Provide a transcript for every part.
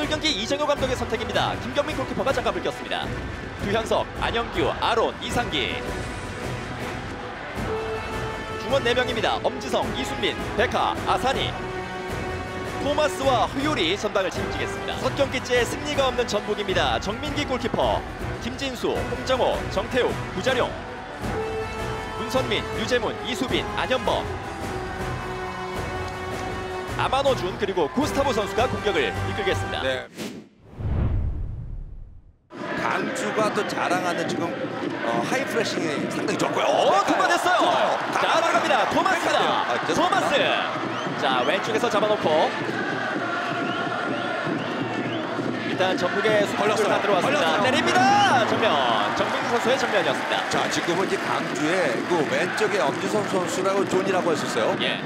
경기 이정효 감독의 선택입니다. 김경민 골키퍼가 장갑을 꼈습니다. 두향석, 안영규, 아론, 이상기. 중원 4명입니다. 엄지성, 이순민, 백하, 아사니, 토마스와 허율이 전방을 책임지겠습니다. 첫 경기째 승리가 없는 전북입니다. 정민기 골키퍼, 김진수, 홍정호, 정태욱, 구자룡, 문선민, 유재문, 이수빈, 안현범, 아마노준 그리고 구스타보 선수가 공격을 이끌겠습니다. 네. 강주가 또 자랑하는 지금 하이프레싱이 상당히 좋고요. 통과됐어요. 자, 들어갑니다. 토마스입니다. 토마스. 자, 왼쪽에서 잡아놓고 일단 전북의 수비를 다 들어왔습니다. 내립니다. 정면. 정민기 선수의 정면이었습니다. 자, 지금은 이제 강주의 그 왼쪽에 엄지성 선수라고 존이라고 했었어요. 예.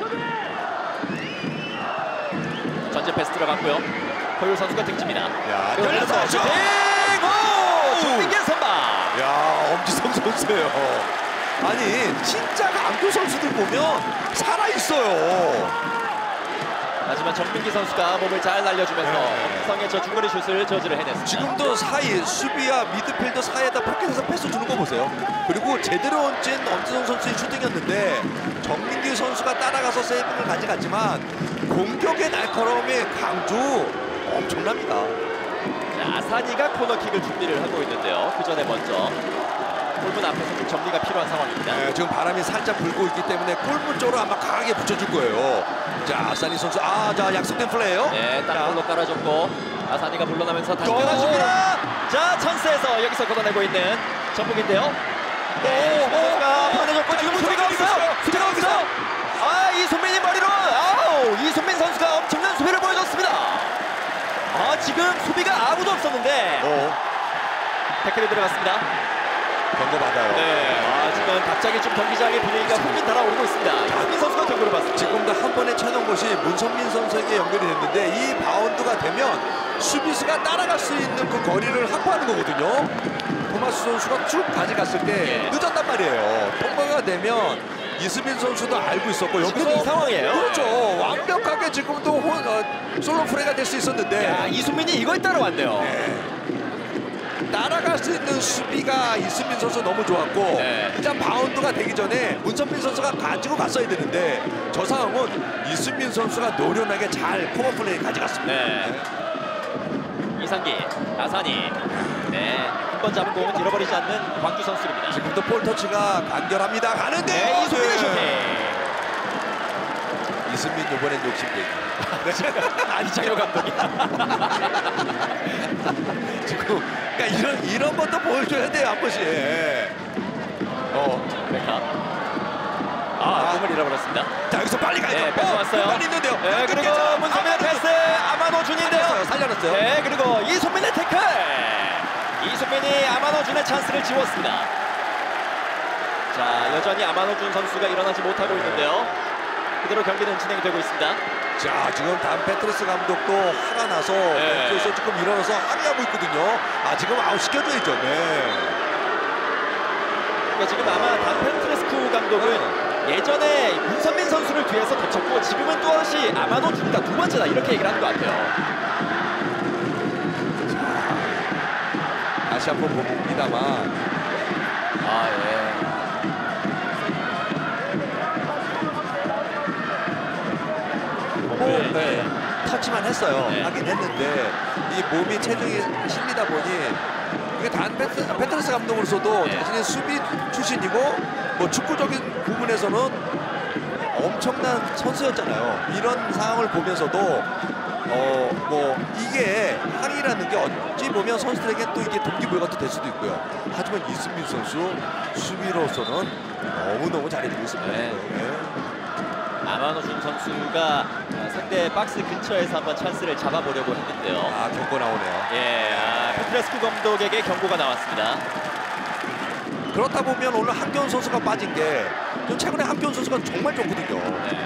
전진 패스 들어갔고요. 허율 선수가 등집니다. 야, 열려서 슈팅! 정민기의 선방. 야, 엄지성 선수예요. 아니, 진짜 강주 선수들 보면 살아 있어요. 하지만 정민기 선수가 몸을 잘 날려주면서 엄지성의 저 중거리 슛을 저지를 해냈습니다. 지금도 사이 수비와 미드필더 사이에다 포켓에서 패스 주는 거 보세요. 그리고 제대로 얹은 엄지성 선수의 슈팅이었는데 정민기 선수가 따라가서 세이브를 가져갔지만 공격의 날카로움이 강주 엄청납니다. 자, 아사니가 코너킥을 준비를 하고 있는데요. 그 전에 먼저 골문 앞에서 좀 정리가 필요한 상황입니다. 네, 지금 바람이 살짝 불고 있기 때문에 골문 쪽으로 아마 강하게 붙여줄 거예요. 자, 아사니 선수, 자, 약속된 플레이예요. 네, 딱 볼로 깔아줬고 아사니가 물러나면서 다시 깔아줍니다. 자, 찬스에서 여기서 걷어내고 있는 전북인데요. 선수가 보내줬고 지금 수비가 없어요. 수비가 없어. 이순민이 머리로. 이순민 선수가 엄청난 수비를 보여줬습니다. 지금 수비가 아무도 없었는데 태클이 들어갔습니다. 경고 받아요. 네, 지금 갑자기 좀 경기장의 분위기가 훅 달아오르고 있습니다. 이순민 선수가 경고를 받습니다. 지금도 한 번에 쳐놓은 것이 문선민 선수에게 연결이 됐는데 이 바운드가 되면 수비수가 따라갈 수 있는 그 거리를 확보하는 거거든요. 토마스 선수가 쭉 가져갔을 때 늦었단 말이에요. 통과가 되면 이수빈 선수도 알고 있었고 여기서 이 상황이에요. 그렇죠. 완벽하게 지금도 솔로 플레이가 될 수 있었는데 이순민이 이걸 따라왔네요. 따라갈 수 있는 수비가 이수민 선수 너무 좋았고 일단 바운드가 되기 전에 문선민 선수가 가지고 갔어야 되는데 저 상황은 이수민 선수가 노련하게 잘 커버 플레이 가져갔습니다. 이상기, 아사니. 한 번 잡은 공은 잃어버리지 않는 광주 선수입니다. 지금도 볼 터치가 간결합니다. 가는데 이수민의 슈팅. 이수민 이번엔 욕심쟁이. 이정효 감독이. 지금 그러니까 이런 것도 보여줘야 돼요 한 번씩. 백하. 공을 잃어버렸습니다. 자, 여기서 빨리 가야죠. 패스 왔어요. 빨리 있는데요. 그리고 문선민의 패스. 아마노준인데요. 살려놨어요. 그리고 이순민의 태클. 이순민이 아마노준의 찬스를 지웠습니다. 자, 여전히 아마노준 선수가 일어나지 못하고 있는데요. 그대로 경기는 진행이 되고 있습니다. 자, 지금 단 페트러스 감독도 화가 나서 벤치에서 조금 일어나서 항의하고 있거든요. 지금 아웃 시켜줘야죠. 그러니까 지금 아마 단 페트레스쿠 감독은 예전에 문선민 선수를 뒤에서 덮쳤고 지금은 또다시 아마노준이가 두 번째다 이렇게 얘기를 하는 것 같아요. 다시 한번 봅니다만 터치만 했어요. 하긴 했는데 이 몸이 체중이 실리다 보니 이게 단 페트러스 감독으로서도 자신의 수비 출신이고 뭐 축구적인 부분에서는 엄청난 선수였잖아요. 이런 상황을 보면서도 뭐 이게 항의라는 게 어찌 보면 선수들에게 또 이게 동기부여가 될 수도 있고요. 하지만 이승민 선수 수비로서는 너무너무 잘해주고 있습니다. 아마노준 선수가 상대 박스 근처에서 한번 찬스를 잡아보려고 했는데요. 경고 나오네요. 페트레스쿠 감독에게 경고가 나왔습니다. 그렇다 보면 오늘 한기훈 선수가 빠진 게 최근에 한기훈 선수가 정말 좋거든요.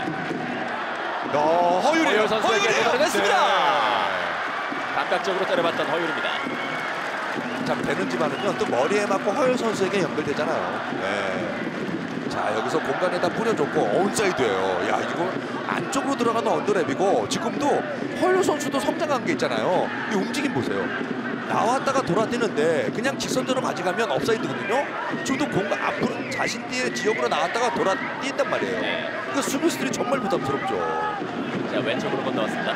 허율 선수에게 도달했습니다. 감각적으로 때려봤던 허율입니다. 참 되는지만은요 또 머리에 맞고 허율 선수에게 연결되잖아요. 자, 자, 여기서 공간에다 뿌려줬고 온사이드예요. 야, 이거 안쪽으로 들어가는 언더랩이고 지금도 허율 선수도 성장한 게 있잖아요. 이 움직임 보세요. 나왔다가 돌아뛰는데 그냥 직선대로 가져가면 업사이드거든요. 지금도 공간 앞으로 자신의 지역으로 나왔다가 돌아뛴단 말이에요. 그러니까 수비수들이 정말 부담스럽죠. 자, 왼쪽으로 건너왔습니다.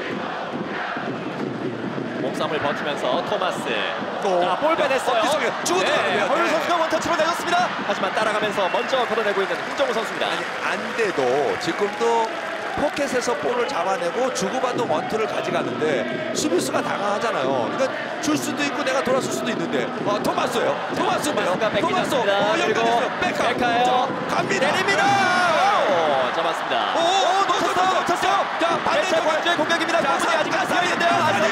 몸싸움을 버티면서 토마스. 자, 볼 빼냈어요. 주고 들어가요. 허율 선수가 원터치로 내줬습니다. 하지만 따라가면서 먼저 걷어내고 있는 김정우 선수입니다. 안 돼도 지금도 포켓에서 볼을 잡아내고 주고받는 원투를 가져가는데 수비수가 당황하잖아요. 그러니까 줄 수도 있고 내가 돌아설 수도 있는데 토마스예요. 토마스가 토마스. 연결됐어요. 백카예요. 갑니다. 내립니다. 잡았습니다. 놓쳤어요. 자, 반대 광주의 공격입니다. 골문이 아직 안 쓰여있는데요.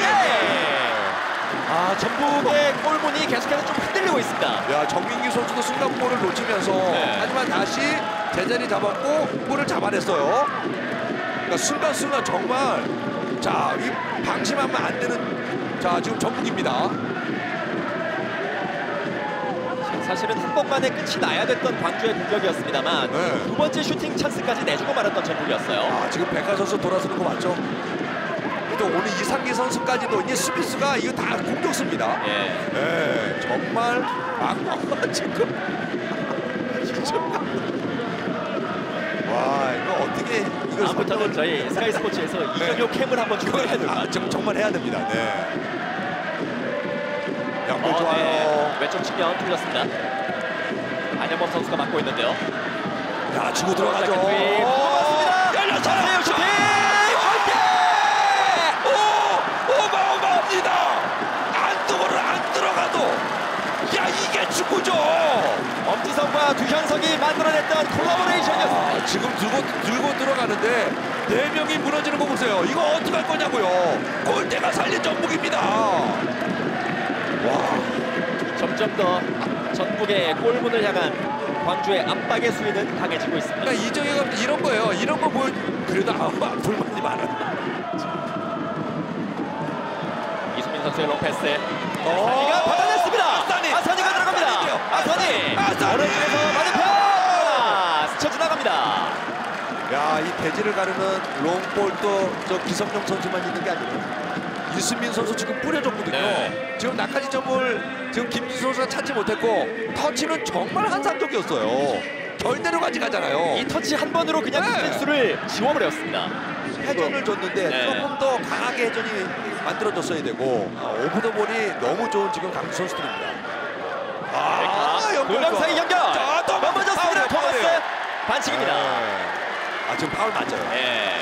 전북의 골문이 계속해서 좀 흔들리고 있습니다. 야, 정민기 선수도 순간 볼을 놓치면서 하지만 다시 제자리 잡았고 볼을 잡아냈어요. 그러니까 순간순간 정말 자, 이 방심하면 안 되는 자, 지금 전북입니다. 사실은 한 번만에 끝이 나야 됐던 광주의 공격이었습니다만 두 번째 슈팅 찬스까지 내주고 말았던 전북이었어요. 지금 백하 선수 돌아서는 거 맞죠? 또 오늘 이상기 선수까지도 이제 수비수가 이거 다 공격수입니다. 정말 지금 와, 이거 어떻게 이거 아무튼 저희 스카이 스포츠에서 이정효 캠을 한번 준비해야 됩니다. 정말 해야 됩니다. 양볼 좋아요. 왼쪽 측면 뚫렸습니다. 안현범 선수가 맡고 있는데요. 야, 주고 들어가죠. 열렸어요. 슈팅! 어마어마합니다. 안 들어가도 야, 이게 축구죠. 엄지성과 두현석이 만들어냈던 콜라보레이션이었습니다. 지금 들고 들어가는데 4명이 무너지는 거 보세요. 이거 어떻게 할 거냐고요. 골대가 살린 전북입니다. 점점 더 전북의 골문을 향한 광주의 압박의 수위는 강해지고 있습니다. 그러니까 이정효가 이런 거예요. 이런 거 보여 그래도 불만이 많아. 이수민 선수의 롱패스. 아사니가 받아냈습니다. 아사니가 들어갑니다. 아사니. 오른쪽에서 맞은편 스쳐 지나갑니다. 야, 이 대지를 가르는 롱볼도 저 기성용 선수만 있는 게 아니에요. 이수민 선수 지금 뿌려줬거든요. 지금 낙하지 점을 지금 김진수 선수가 찾지 못했고 터치는 정말 환상적이었어요. 절대로 가져가잖아요. 이 터치 한 번으로 그냥 김진수를 지워버렸습니다. 회전을 줬는데 조금 더 강하게 회전이 만들어졌어야 되고 오브 더 볼이 너무 좋은 지금 강주 선수들입니다. 골망사의 연결. 넘어졌습니다. 토마스 반칙입니다. 지금 파울 맞아요.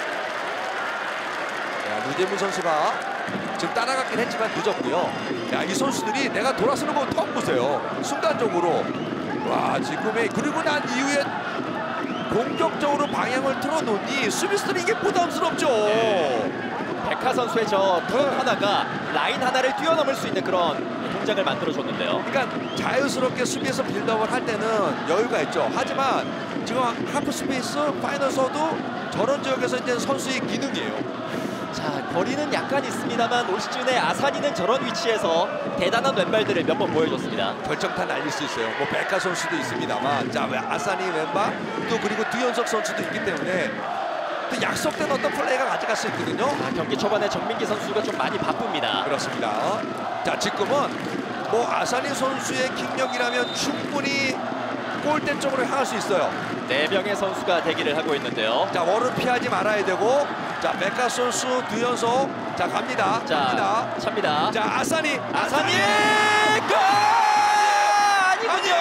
루제문 선수가 지금 따라갔긴 했지만 늦었고요. 야, 이 선수들이 내가 돌아서는 거 처음 보세요. 순간적으로 지금의 그리고 난 이후에 공격적으로 방향을 틀어놓니 수비수들이 이게 부담스럽죠. 백하 선수의 저 턴 하나가 라인 하나를 뛰어넘을 수 있는 그런 동작을 만들어줬는데요. 그러니까 자유스럽게 수비에서 빌드업을 할 때는 여유가 있죠. 하지만 지금 하프 스페이스 파이널서도 저런 지역에서 이제 선수의 기능이에요. 자, 거리는 약간 있습니다만 올 시즌에 아사니는 저런 위치에서 대단한 왼발들을 몇 번 보여줬습니다. 결정타 날릴 수 있어요. 뭐 백하 선수도 있습니다만 자, 아사니 왼발 또 그리고 두현석 선수도 있기 때문에 또 약속된 어떤 플레이가 가져갈 수 있거든요. 경기 초반에 정민기 선수가 좀 많이 바쁩니다. 그렇습니다. 자, 지금은 뭐 아사니 선수의 킥력이라면 충분히 골대 쪽으로 향할 수 있어요. 4명의 선수가 대기를 하고 있는데요. 자, 월을 피하지 말아야 되고 자, 백하 선수 두현석 자, 갑니다. 찹니다. 자, 아사니 골! 아니군요.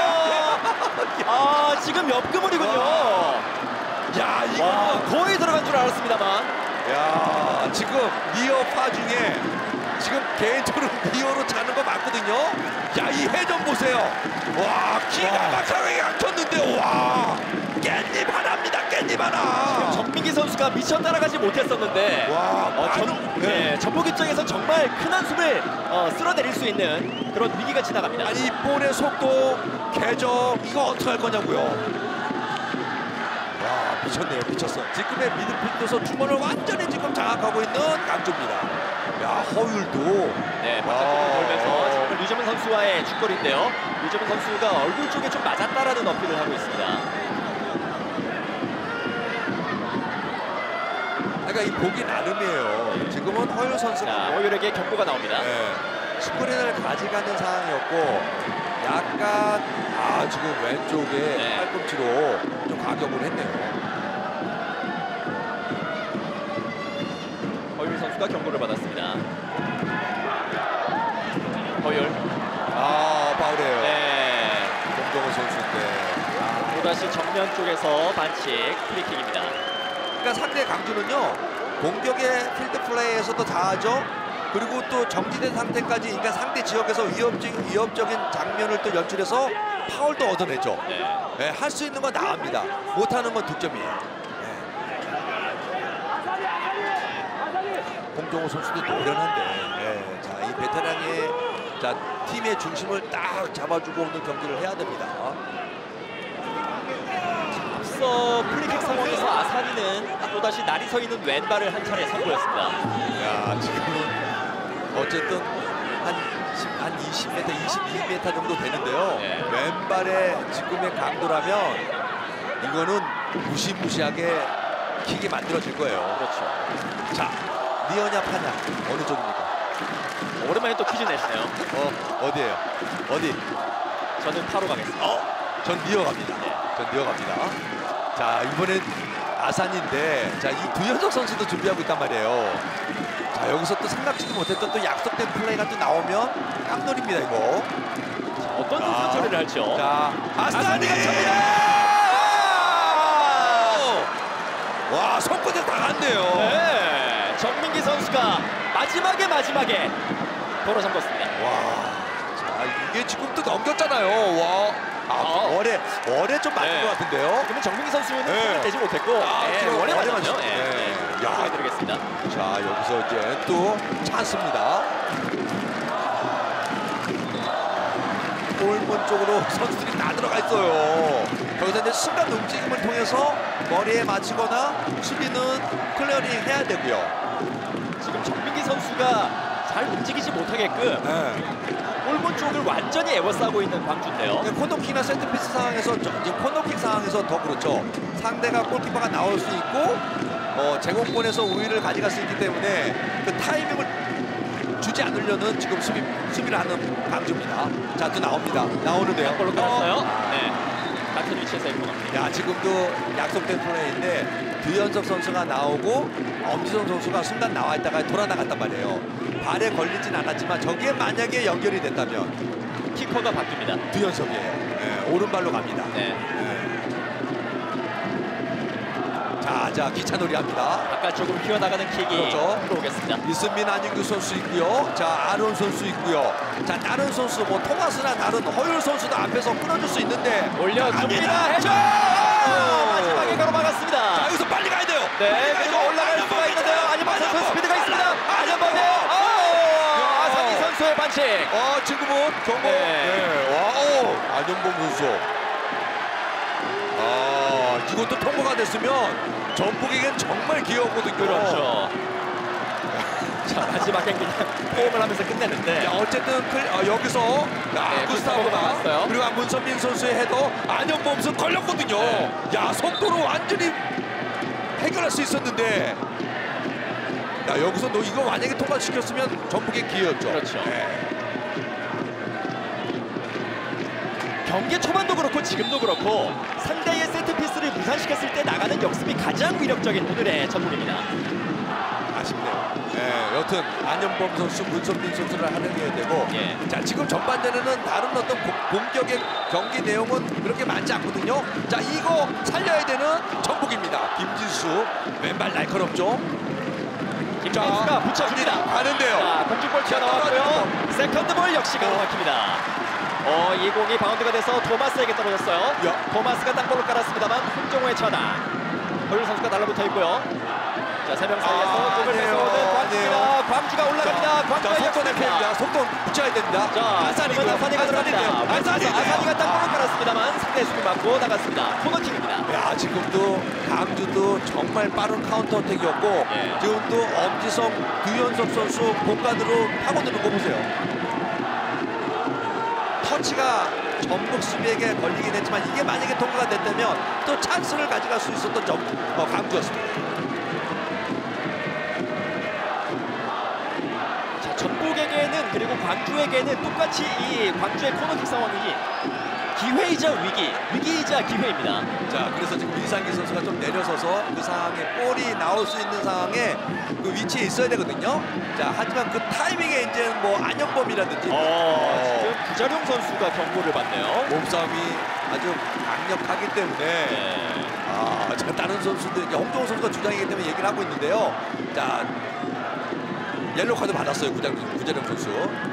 지금 옆그물이군요. 야, 이거 거의 들어간 줄 알았습니다만. 야, 지금 니어파 중에 지금 개인적으로 니어로 차는 거 맞거든요. 야, 이 회전 보세요. 기가 막히게 약쳤는데 깻잎 하나입니다. 깻잎 하나. 정민기 선수가 미쳐 따라가지 못했었는데 전북 입장에서 정말 큰 한숨을 쓸어내릴 수 있는 그런 위기가 지나갑니다. 아니, 이 볼의 속도, 궤적 이거 어떻게 할 거냐고요. 미쳤네요. 미쳤어. 지금의 미드필더에서 주머니를 완전히 지금 장악하고 있는 강조입니다. 야, 허율도 바깥쪽으로 돌면서 지금 유재문 선수와의 중거리인데요. 유재문 선수가 얼굴 쪽에 좀 맞았다라는 어필을 하고 있습니다. 그러니까 이 보기 나름이에요. 지금은 허율 선수가 허율에게 경고가 나옵니다. 스크린을 가져가는 상황이었고 약간 지금 왼쪽에 팔꿈치로 좀 가격을 했네요. 허율 선수가 경고를 받았습니다. 허율. 파울이에요. 네. 공동호 선수인데. 또다시 정면 쪽에서 반칙 프리킥입니다. 그러니까 상대 강주는요 공격의 필드 플레이에서도 다하죠. 그리고 또 정지된 상태까지 그러니까 상대 지역에서 위협적인 장면을 또 연출해서 파울도 얻어내죠. 할 수 있는 건 나옵니다. 못하는 건 득점이에요. 홍정호 선수도 노련한데 자, 이 베테랑의 팀의 중심을 딱 잡아주고 오는 경기를 해야 됩니다. 앞서 프리킥 상황에서 아사니는 또다시 날이 서 있는 왼발을 한 차례 선보였습니다. 야, 지금은 어쨌든 한 20m, 22m 정도 되는데요. 왼발의 지금의 강도라면 이거는 무시무시하게 킥이 만들어질 거예요. 그렇죠. 자, 니어냐 파냐 어느 쪽입니까? 오랜만에 또 퀴즈 내시네요. 어디예요? 어디? 저는 파로 가겠습니다. 전 니어 갑니다. 전 니어 갑니다. 자, 이번엔 아산인데 자, 이 두현석 선수도 준비하고 있단 말이에요. 자, 여기서 또 생각지도 못했던 또 약속된 플레이가 또 나오면 깜놀입니다 이거. 자, 어떤 선수 처리를 할죠? 자, 아산이가 찹니다. 와, 손끝에 당한대요. 네, 정민기 선수가 마지막에 도로 잠궜습니다. 와, 자, 이게 지금 또 넘겼잖아요. 와. 월에 좀 맞은 것 같은데요. 그러면 정민기 선수는 손을 내지 못했고 월에 맞았죠. 야, 드리겠습니다. 자, 여기서 이제 또 찬스입니다. 골문 쪽으로 선수들이 다 들어가 있어요. 거기서 이제 순간 움직임을 통해서 머리에 맞추거나 수비는 클리어링 해야 되고요. 지금 정민기 선수가 잘 움직이지 못하게끔 골문 쪽을 완전히 에워싸고 있는 광주인데요. 코너킥이나 세트피스 상황에서 이제 코너킥 상황에서 더 그렇죠. 상대가 골키퍼가 나올 수 있고 제공권에서 우위를 가져갈 수 있기 때문에 그 타이밍을 주지 않으려는 지금 수비를 하는 광주입니다. 자, 또 나옵니다. 나오는데요. 골로 깔았어요. 네. 같은 위치에서 일어납니다. 야, 지금도 약속된 플레이인데 두현석 선수가 나오고 엄지성 선수가 순간 나와 있다가 돌아 나갔단 말이에요. 발에 걸리진 않았지만 저게 만약에 연결이 됐다면 키퍼가 바뀝니다. 두현석이에요. 오른발로 갑니다. 자, 기차놀이 합니다. 바깥쪽으로 휘어나가는 킥이 그렇죠. 들어오겠습니다. 이승민, 안윤규 선수 있고요. 자, 아론 선수 있고요. 자, 다른 선수 뭐 토마스나 다른 허율 선수도 앞에서 끊어줄 수 있는데 올려줍니다. 해줘! 마지막에 가로막았습니다. 자, 여기서 빨리 가야 돼요. 네, 그리고 올라갈 수가 있는데요. 안현범 선수 스피드가 있습니다. 안현범의 아산이 선수의 반칙. 지금은 경고. 안현범 선수. 이것도 통과가 됐으면 전북에겐 정말 귀여웠거든요. 그렇죠. 자, 마지막에 그냥 포옹을 하면서 끝내는데 어쨌든 여기서 구스타보가 그리고 문선민 선수의 헤더 안현범 선수 걸렸거든요. 야, 속도로 완전히 해결할 수 있었는데 여기서 너 이거 만약에 통과시켰으면 전북의 기회였죠. 그렇죠. 경기 초반도 그렇고 지금도 그렇고 상대의 세트피스를 무산시켰을 때 나가는 역습이 가장 위력적인 오늘의 전북입니다. 아쉽네요. 여튼 안현범 선수, 문선민 선수를 활용해야 되고 자, 지금 전반전에는 다른 어떤 공격의 경기 내용은 그렇게 많지 않거든요. 자, 이거 살려야 되는 전북입니다. 김진수 왼발 날카롭죠. 김진수가 붙여줍니다. 가는데요. 자, 공중볼 튀어나왔고요. 세컨드볼 역시 가로막힙니다. 이 공이 바운드가 돼서 토마스에게 떨어졌어요. 토마스가 땅볼을 깔았습니다만 홍정호의 차다. 허율 선수가 달라붙어 있고요. 자, 세 명 사이에서 공을 뺏어오는 광주입니다. 광주가 올라갑니다. 광주가 역전됩니다. 속도 붙여야 됩니다. 자, 아산이고요. 아산이가 들어갑니다. 아산이가 땅볼을 깔았습니다만 상대 수비 맞고 나갔습니다. 코너킥입니다. 야, 지금도 강주도 정말 빠른 카운터 어택이었고 지금도 엄지성, 두현석 선수 공간으로 파고드는 거 보세요. 터치가 전북 수비에게 걸리긴 했지만 이게 만약에 통과가 됐다면 또 찬스를 가져갈 수 있었던 광주였습니다. 자, 전북에게는 그리고 광주에게는 똑같이 이 광주의 코너킥 상황이 기회이자 위기이자 기회입니다. 자, 그래서 지금 이상기 선수가 좀 내려서서 그 상황에 볼이 나올 수 있는 상황에 그 위치에 있어야 되거든요. 자, 하지만 그 타이밍에 이제 뭐 안영범이라든지 지금 구자룡 선수가 경고를 받네요. 몸싸움이 아주 강력하기 때문에 네. 자, 다른 선수들 홍정호 선수가 주장이기 때문에 얘기를 하고 있는데요. 자, 옐로우 카드 받았어요. 구자룡 선수.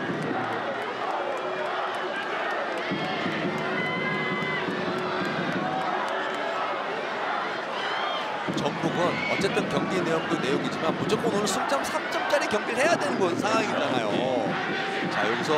전북은 어쨌든 경기 내용도 내용이지만 무조건 오늘 승점 3점짜리 경기를 해야 되는 건 상황이잖아요. 자, 여기서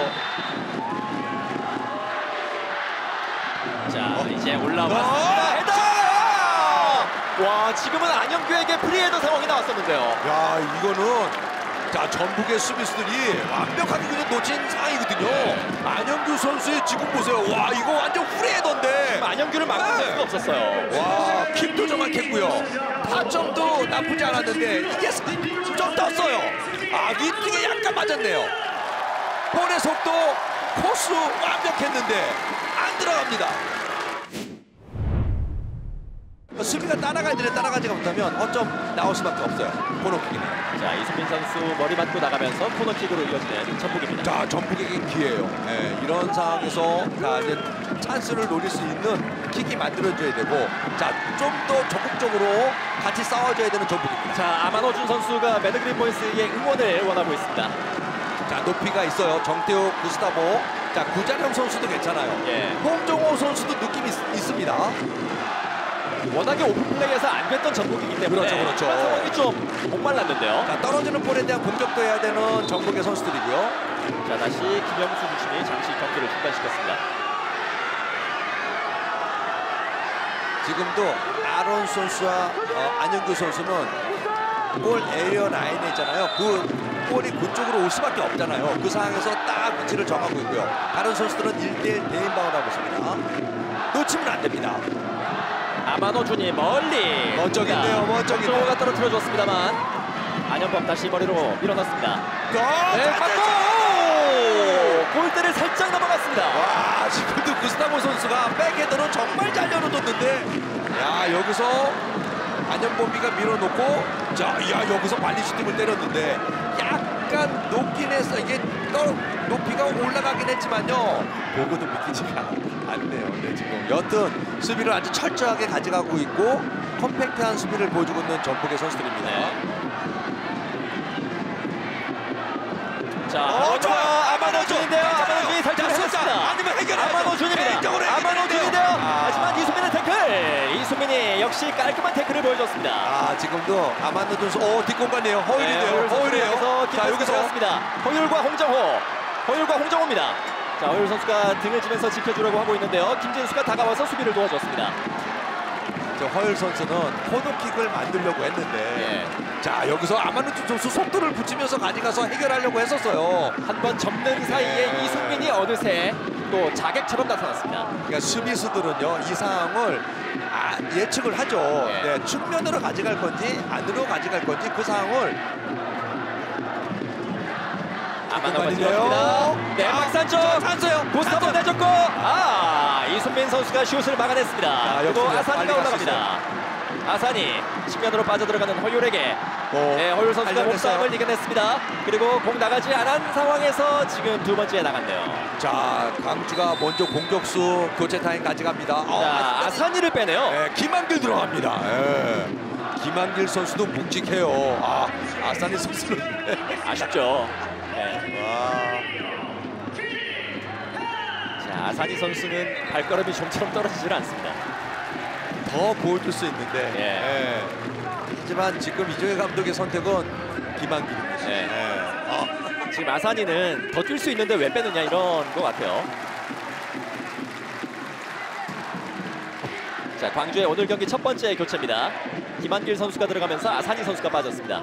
자, 이제 올라왔습니다. 헤더! 와, 지금은 안영규에게 프리헤더 상황이 나왔었는데요. 야, 이거는 자, 전북의 수비수들이 완벽하게 그냥 놓친 상황이거든요. 안영규 선수의 지금 보세요. 와, 이거 완전 후레던데. 안영규를 막을 수가 없었어요. 와, 킥도 정확했고요. 타점도 나쁘지 않았는데 이게 좀 떴어요. 아, 윈딩에 약간 맞았네요. 볼의 속도, 코스 완벽했는데 안 들어갑니다. 수비가 따라가야 되는데 따라가지가 못하면 어쩜 나올 수밖에 없어요. 코너킥이네요. 자, 이수민 선수 머리 맞고 나가면서 코너킥으로 이어지는 전북입니다. 자, 전북에게 기회예요. 네, 이런 상황에서 자, 이제 찬스를 노릴 수 있는 킥이 만들어져야 되고, 자, 좀 더 적극적으로 같이 싸워줘야 되는 전북입니다. 자, 아만호준 선수가 매드그린 보이스의 응원을 원하고 있습니다. 자, 높이가 있어요. 정태호, 구스타보. 자, 구자룡 선수도 괜찮아요. 예. 홍정호 선수도 느낌이 있습니다. 워낙에 오픈플레이에서 안 됐던 전북이기 때문에 그렇죠. 그런 상황이 좀 목말랐는데요. 자, 떨어지는 볼에 대한 공격도 해야 되는 전북의 선수들이고요. 자, 다시 김영수 부심이 잠시 경기를 중단시켰습니다. 지금도 아론 선수와 안영규 선수는 골 에리어 라인에 있잖아요. 그 볼이 그쪽으로 올 수밖에 없잖아요. 그 상황에서 딱 위치를 정하고 있고요. 다른 선수들은 1대1 대인방을 하고 있습니다. 놓치면 안 됩니다. 아만호준이 멀리 멋쩍인데요, 멋쩍인데요. 정호가 떨어뜨려 줬습니다만 안현범 다시 머리로 밀어넣습니다. 네, 골대를 살짝 넘어갔습니다. 와, 지금도 구스타보 선수가 백헤더로 정말 잘 열어뒀는데, 야, 여기서 안현범이가 밀어놓고, 자, 야, 여기서 발리 슈팅을 때렸는데 약간 높긴 했어. 이게 높이가 올라가긴 했지만요, 보고도 믿기지가 않네요. 네, 지금 여튼 수비를 아주 철저하게 가져가고 있고 컴팩트한 수비를 보여주고 있는 전북의 선수들입니다. 자, 좋아. 아만호준인데요. 아만호준이 탈출을 했습니다. 아니면 해결하죠. 아만호준입니다. 아만호준인데요. 하지만 이수민의 태클. 이수민이 역시 깔끔한 태클을 보여줬습니다. 아, 지금도 아만노 선수 뒷공간이에요. 허율인데요. 허율이에요. 자, 여기서 들어갔습니다. 허율과 홍정호. 허율과 홍정호입니다. 자, 허율 선수가 등을 지면서 지켜주려고 하고 있는데요. 김진수가 다가와서 수비를 도와줬습니다. 허율 선수는 코너킥을 만들려고 했는데, 자, 여기서 아만노 선수 속도를 붙이면서 가져가서 해결하려고 했었어요. 한번 접는 사이에 이승민이 어느새 또 자객처럼 나타났습니다. 그러니까 수비수들은요, 이 상황을 예측을 하죠. 네, 측면으로 가져갈 건지 안으로 가져갈 건지 그 상황을. 아만호가 들어갑니다. 네, 박산 쪽 찬스요. 고스타보 내줬고, 이승민 선수가 슛을 막아냈습니다. 그리고 아산이가 올라갑니다. 아산이 측면으로 빠져들어가는 허율에게 허율 선수가 몸싸움을 이겨냈습니다. 그리고 공 나가지 않은 상황에서 지금 두 번째에 나갔네요. 자, 광주가 먼저 공격수 교체 타임 가져갑니다. 자, 아산이를 빼네요. 네, 김한길 들어갑니다. 김한길 선수도 묵직해요. 아산이 선수는 아쉽죠. 자, 아산이 선수는 발걸음이 좀처럼 떨어지질 않습니다. 더 보여줄 수 있는데, 하지만 지금 이종혜 감독의 선택은 김한길입니다. 지금 아산이는 더 뛸 수 있는데 왜 빼느냐 이런 것 같아요. 자, 광주의 오늘 경기 첫 번째 교체입니다. 김한길 선수가 들어가면서 아산이 선수가 빠졌습니다.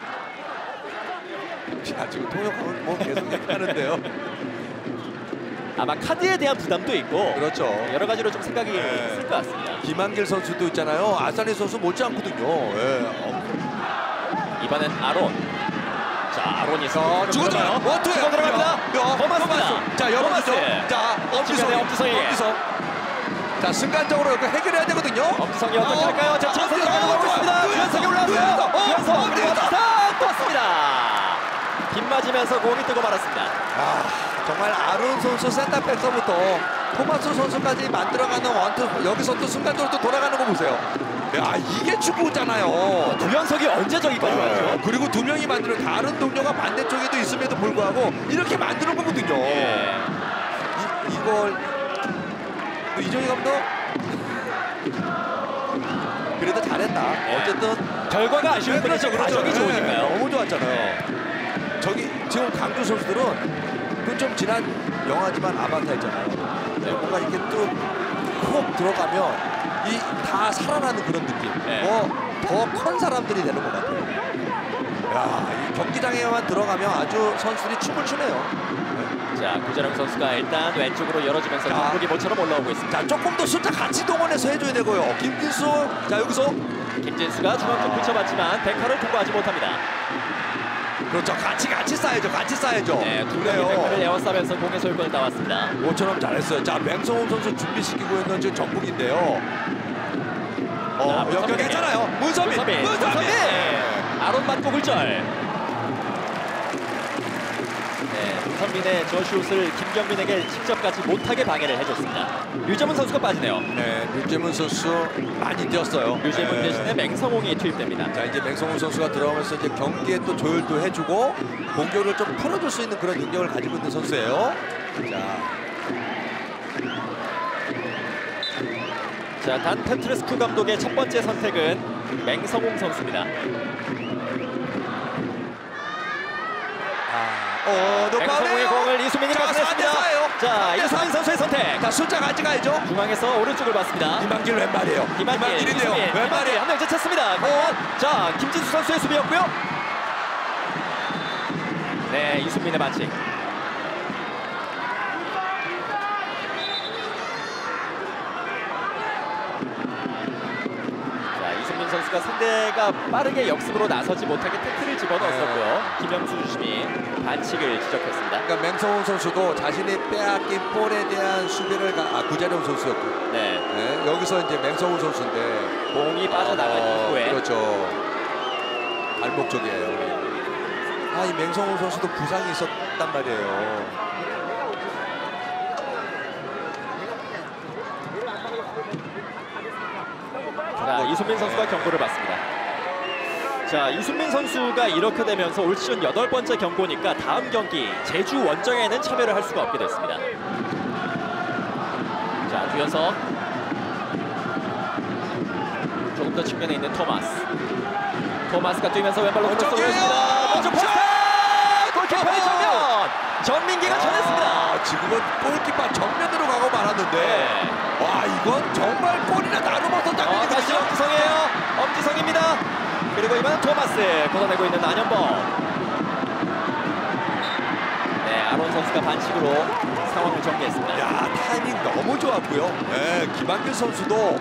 자, 지금 통역하면 뭐 계속 얘기하는데요. 아마 카드에 대한 부담도 있고 그렇죠. 여러 가지로 좀 생각이 네. 있을 것 같습니다. 김한길 선수도 있잖아요. 아사니 선수 못지않거든요. 예. 이번엔 아론. 자, 아론이 주고 들어가요. 원투예요. 주고 들어갑니다. 토마스입니다. 자, 열어주죠. 토마스. 자, 엄지성이. 엄지성. 자, 순간적으로 이거 해결해야 되거든요. 엄지성이 어떻게 할까요? 자, 찬스 들어가고 있습니다. 유현석이 올라왔어요. 유현석 그리고 엄지성 떴습니다. 빗 맞으면서 공이 뜨고 말았습니다. 정말 아론 선수 센터백서부터 토마스 선수까지 만들어가는 원투, 여기서 또 순간적으로 또 돌아가는 거 보세요. 야, 이게 축구잖아요. 유현석이 언제 저기까지 왔죠? 그리고 두 명이 만드는 다른 동료가 반대쪽에도 있음에도 불구하고 이렇게 만드는 거거든요. 예. 이걸 또 이정희 감독 그래도 잘했다. 예. 어쨌든 결과가 아쉬운 그렇죠, 뿐이지 과정이 좋으니까요. 너무 좋았잖아요. 저기 지금 강주 선수들은 그 좀 지난 영화지만 아바타 있잖아요. 네. 뭔가 이렇게 뚝 들어가면 이 다 살아나는 그런 느낌. 네. 더 큰 사람들이 되는 것 같아요. 야, 이 경기장에만 들어가면 아주 선수들이 춤을 추네요. 자, 구자룡 선수가 일단 왼쪽으로 열어주면서 자. 전북이 모처럼 올라오고 있습니다. 자, 조금 더 숫자 같이 동원해서 해줘야 되고요. 김진수, 자 여기서 김진수가 중앙 쪽 붙여봤지만 백화를 통과하지 못합니다. 그렇죠. 같이 쌓여야죠. 같이 쌓여야죠. 네, 두 명이 백화를 에워싸면서 공의 소유권을 따왔습니다. 모처럼 잘했어요. 자, 맹성훈 선수 준비시키고 있는 지금 전북인데요. 연결했잖아요. 문선민. 아론 맞고 굴절. 네, 문선민의 저 슛을 김경민에게 직접 가지 못하게 방해를 해줬습니다. 류재문 선수가 빠지네요. 네, 류재문 선수 많이 뛰었어요. 류재문 대신에 맹성홍이 투입됩니다. 자, 이제 맹성훈 선수가 들어가면서 이제 경기에 또 조율도 해주고 공격을 좀 풀어줄 수 있는 그런 능력을 가지고 있는 선수예요. 자, 단 페트레스쿠 감독의 첫 번째 선택은 맹성홍 선수입니다. 맹성홍의 공을 이수민이 받아냈습니다. 자, 이수민 선수의 선택. 자, 숫자 가져가야죠. 중앙에서 오른쪽을 봤습니다. 김한길 왼발이에요. 김한길인데요. 왼발이 한 명 제쳤습니다. 자, 김진수 선수의 수비였고요. 네, 이수민의 반칙. 이수민 선수가 상대가 빠르게 역습으로 나서지 못하게 태클을 집어넣었었고요. 김영수 주심이 반칙을 지적했습니다. 그러니까 맹성훈 선수도 자신이 빼앗긴 볼에 대한 수비를 구자룡 선수였고, 네, 여기서 이제 맹성훈 선수인데 공이 빠져나간 이후에 그렇죠. 발목 쪽이에요. 이 맹성훈 선수도 부상이 있었단 말이에요. 자, 이순민 선수가 경고를 받습니다. 자, 이순민 선수가 이렇게 되면서 올 시즌 8번째 경고니까 다음 경기 제주 원정에는 참여를 할 수가 없게 됐습니다. 자, 주연석 조금 더 측면에 있는 토마스가 뛰면서 왼발로 크로스 올렸습니다. 먼저 포스트! 골키퍼의 정면! 전민기가 전했습니다. 지금은 골키퍼 정면으로 가고 말았는데 와, 이건 정말 골이나 나누어서 장면이거든요. 다시 엄지성이에요. 엄지성입니다. 그리고 이번엔 토마스 걷어내고 있는 안현범. 네, 아론 선수가 반칙으로 상황을 정리했습니다. 야, 타이밍 너무 좋았고요. 네, 김한길 선수도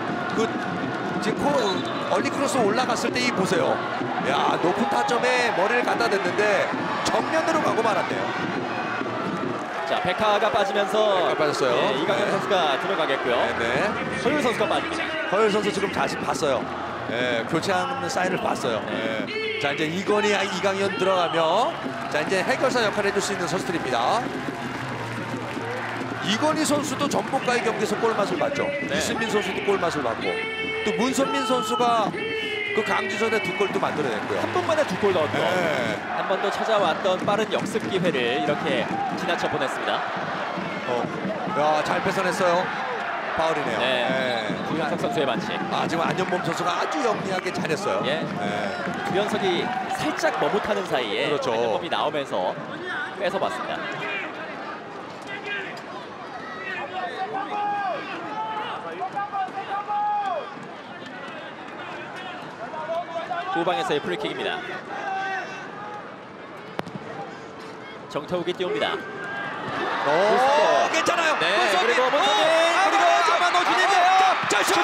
지금 얼리 크로스 올라갔을 때 이 보세요. 야, 높은 타점에 머리를 갖다 댔는데 정면으로 가고 말았네요. 자, 백하가 빠지면서 빠졌어요. 네, 이강현 선수가 들어가겠고요. 네. 허율 선수가 빠집니다. 허율 선수 지금 다시 봤어요. 네, 교체하는 사인을 봤어요. 네. 자, 이제 이건희, 이강현 들어가며 자, 이제 해결사 역할을 해줄 수 있는 선수들입니다. 이건희 선수도 전북과의 경기에서 골맛을 봤죠. 네. 이승민 선수도 골맛을 봤고 또 문선민 선수가 그 강주전에 2골도 만들어냈고요. 한 번만에 2골 넣었고 네. 한 번 더 찾아왔던 빠른 역습 기회를 이렇게 지나쳐 보냈습니다. 야, 잘 뺏어냈어요. 파울이네요. 네. 주현석 선수의 반칙. 지금 안현범 선수가 아주 영리하게 잘했어요. 예. 네. 주현석이 살짝 머뭇하는 사이에 그렇죠. 안현범이 나오면서 뺏어봤습니다. 후방에서의 프리킥입니다. 정태욱이 띄웁니다. 오, 괜찮아요. 네, 문선민. 그리고 문선민, 그리고 아마노진인데요. 자, 슈팅!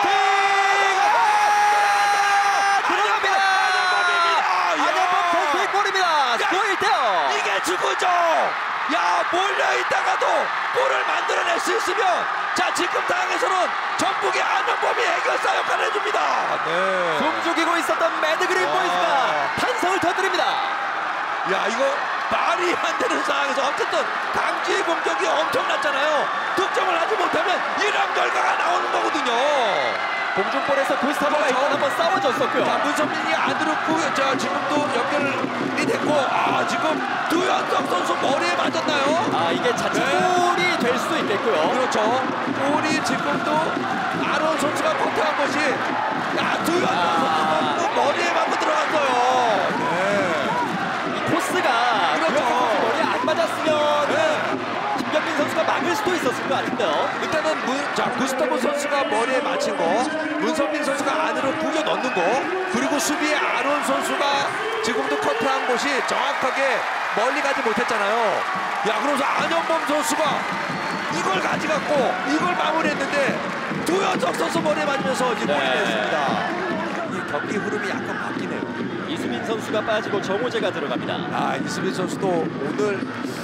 들어갑니다. 안현범 선수의 골입니다. 스코어 1대0. 이게 축구죠. 야, 몰려있다가도 골을 만들어낼 수 있으면 자, 지금 상황에서는 전북의 안현범이 해결사 역할을 해줍니다. 네. 숨죽이고 있었던 매드그린 보이스가 탄성을 터뜨립니다. 야, 이거 말이 안 되는 상황에서 어쨌든 강주의 공격이 엄청났잖아요. 득점을 하지 못하면 이런 결과가 나오는 거거든요. 공중볼에서 구스타보가 일단 한번 싸워줬었고요. 자, 문선민이 안으로 자, 지금도 연결이 됐고, 지금 두현석 선수 머리에 맞았나요? 이게 자칫골이 될 수도 있겠고요. 그렇죠. 골이 지금도 아론 선수가 컨택한 것이 두현석 선수 머리에 맞고 들어갔어요. 네. 이 코스가 그렇죠. 두현석 선수 머리에 안 맞았으면 김경민 선수가 막을 수도 있었을 것 같은데요. 일단은 구스타보 선수가 머리에 맞힌 거, 문선민 선수가 안으로 구겨 넣는 거, 그리고 수비에 아론 선수가 지금도 커트한 것이 정확하게 멀리 가지 못했잖아요. 야, 그러면서 안현범 선수가 이걸 가져갔고 이걸 마무리했는데 두현석 선수 머리에 맞으면서 이제 골이 됐습니다. 이 경기 흐름이 약간 바뀌네요. 이수민 선수가 빠지고 정호재가 들어갑니다. 이수민 선수도 오늘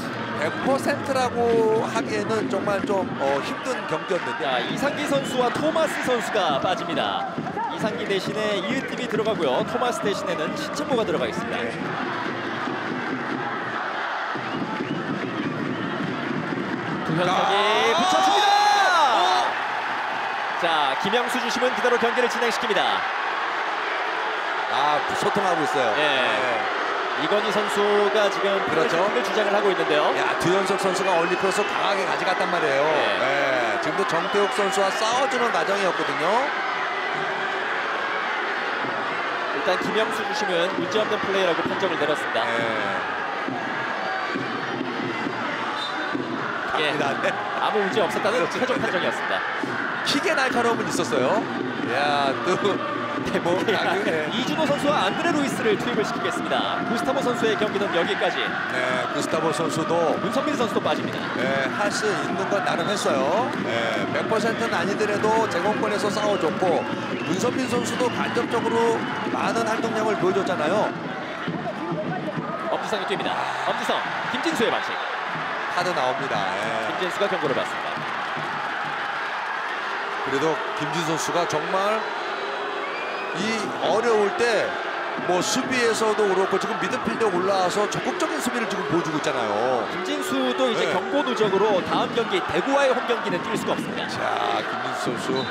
100%라고 하기에는 정말 좀 힘든 경기였는데 이상기 선수와 토마스 선수가 빠집니다. 이상기 대신에 이으뜸이 들어가고요. 토마스 대신에는 신천모가 들어가겠습니다. 두현석이 붙여줍니다. 자, 김영수 주심은 그대로 경기를 진행시킵니다. 소통하고 있어요. 이건희 선수가 지금 그렇죠. 주장을 하고 있는데요. 야, 두현석 선수가 얼리 크로스 강하게 가져갔단 말이에요. 지금도 정태욱 선수와 싸워주는 과정이었거든요. 일단 김영수 주심은 문제없는 플레이라고 판정을 내렸습니다. 아무 문제 없었다는 최종 판정이었습니다. 킥의 날카로움은 있었어요. 야, 또 이준호 선수와 안드레 루이스를 투입을 시키겠습니다. 구스타보 선수의 경기는 여기까지. 구스타보 선수도 문선민 선수도 빠집니다. 할 수 있는 건 나름 했어요. 100%는 아니더라도 제공권에서 싸워줬고 문선민 선수도 간접적으로 많은 활동량을 보여줬잖아요. 엄지성이 뜁니다. 엄지성, 김진수의 반칙. 카드 나옵니다. 김진수가 경고를 받습니다. 그래도 김진수 선수가 정말 이 어려울 때 뭐 수비에서도 그렇고 지금 미드필드에 올라와서 적극적인 수비를 지금 보여주고 있잖아요. 김진수도 이제 경고 누적으로 다음 경기 대구와의 홈 경기는 뛸 수가 없습니다. 자, 김진수 선수.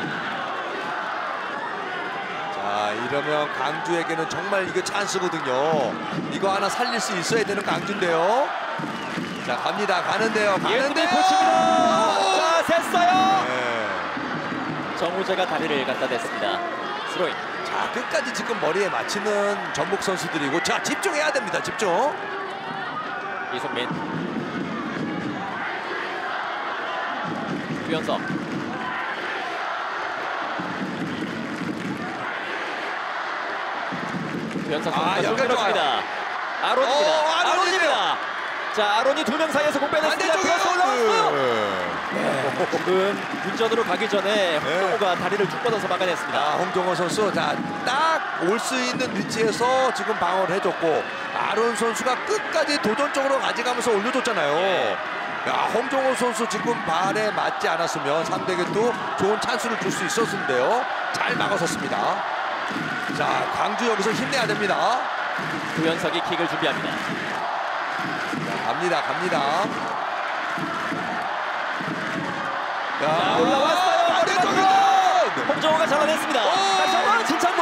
자, 이러면 강주에게는 정말 이거 찬스거든요. 이거 하나 살릴 수 있어야 되는 강주인데요. 자, 가는데요. 고칩니다. 자, 샜어요. 정우재가 다리를 갖다 댔습니다. 스로인. 자, 끝까지 지금 머리에 맞히는 전북 선수들이고, 자, 집중해야 됩니다. 집중. 이승민. 유현석. 유현석 선수가 연결합니다. 아론입니다. 아론입니다. 자, 아론이 두 명 사이에서 공 빼냈습니다. 그래서 올라왔어요. 지금 균전으로 가기 전에 홍정호가 다리를 쭉 뻗어서 막아냈습니다. 홍정호 선수 딱 올 수 있는 위치에서 지금 방어를 해줬고 아론 선수가 끝까지 도전적으로 가져가면서 올려줬잖아요. 야, 홍정호 선수 지금 발에 맞지 않았으면 상대에게 또 좋은 찬스를 줄 수 있었는데요. 잘 막아섰습니다. 자, 광주 여기서 힘내야 됩니다. 두현석이 킥을 준비합니다. 자, 갑니다. 자, 올라왔어요. 홍정호가 잡아냈습니다. 다시 한번 진창모.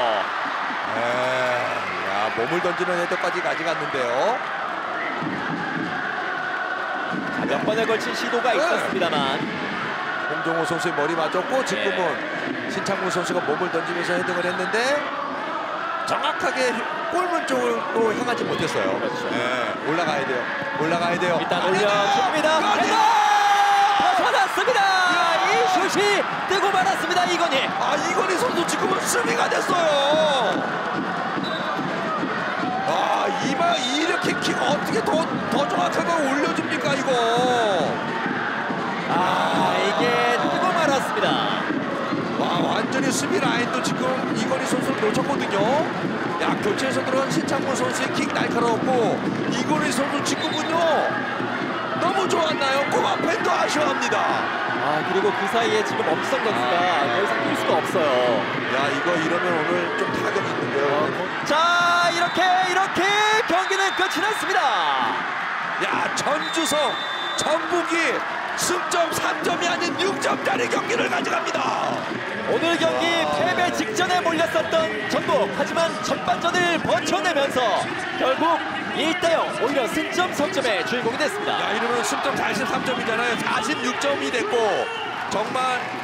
야, 몸을 던지는 헤더까지 가져갔는데요. 몇 번에 걸친 시도가 있었습니다만 홍정호 선수의 머리 맞았고 지금은 신창문 선수가 몸을 던지면서 헤딩을 했는데 정확하게 골문 쪽으로 향하지 못했어요. 그렇죠. 올라가야 돼요. 올라가야 돼요. 일단 올려줍니다. 벗어났습니다. 이 슛이 뜨고 말았습니다. 이건희. 이건희 선수 지금은 수비가 됐어요. 이렇게 킥 어떻게 더 정확하게 올려줍니까 이거. 수비 라인도 지금 이건희 선수를 놓쳤거든요. 야, 교체에서 들어간 신창문 선수의 킥 날카로웠고 이건희 선수 직구군요. 너무 좋았나요? 꼬마 팬도 아쉬워합니다. 아, 그리고 그 사이에 지금 엄지성 선수가 더 이상 뛸 수가 없어요. 야, 이거 이러면 오늘 좀 타격이 있는데요. 자, 이렇게 경기는 끝이 났습니다. 야, 전주성 전북이 승점 3점이 아닌 6점짜리 경기를 가져갑니다. 오늘 경기 패배 직전에 몰렸었던 전북, 하지만 전반전을 버텨내면서 결국 1대0 오히려 승점 석점의 주인공이 됐습니다. 야, 이러면 승점 43점이잖아요. 46점이 됐고 정말